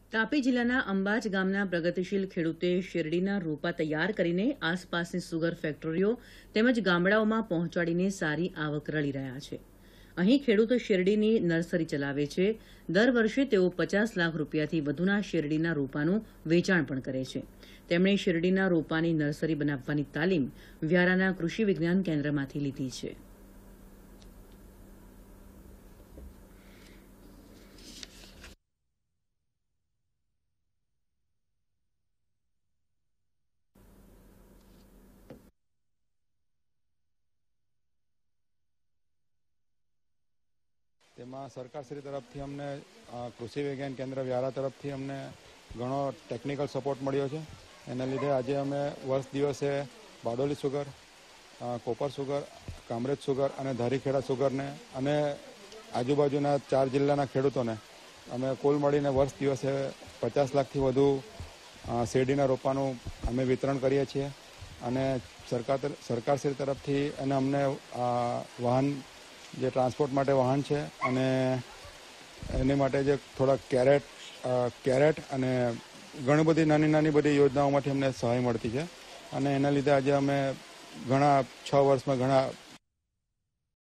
તાપી જિલ્લાના અંબાજ ગામના પ્રગતિશીલ ખેડૂતે શેરડીના રોપા તૈયાર કરીને આસપાસની સુગર ફેક્ટરીઓ તેમજ ગામડાઓમાં પહોંચાડીને સારી આવક રળી રહ્યા છે. અહીં ખેડૂતો શેરડીની નર્સરી ચલાવે છે. દર વર્ષે તેઓ 50 લાખ રૂપિયાથી વધુના શેરડીના રોપાનું વેચાણ પણ કરે છે. તેમણે શેરડીના રોપાની નર્સરી બનાવવાની તાલીમ વ્યારાના કૃષિ વિજ્ઞાન કેન્દ્રમાંથી લીધી છે. તેમાં સરકારશ્રી તરફથી અમને કૃષિ વિજ્ઞાન કેન્દ્ર વ્યારા તરફથી અમને ઘણો ટેકનિકલ સપોર્ટ મળ્યો છે. એના લીધે આજે અમે વર્ષ દિવસે બારડોલી સુગર, કોપર સુગર, કામરેજ સુગર અને ધારીખેડા સુગરને અને આજુબાજુના 4 જિલ્લાના ખેડૂતોને અમે કુલ મળીને વર્ષ દિવસે 50 લાખથી વધુ શેરડીના રોપાનું અમે વિતરણ કરીએ છીએ. અને સરકારશ્રી તરફથી અને અમને વાહન જે ટ્રાન્સપોર્ટ માટે વાહન છે અને એની માટે જે થોડા કેરેટ અને ઘણી બધી નાની બધી યોજનાઓમાંથી અમને સહાય મળતી છે. અને એના લીધે આજે અમે ઘણા 6 વર્ષમાં ઘણા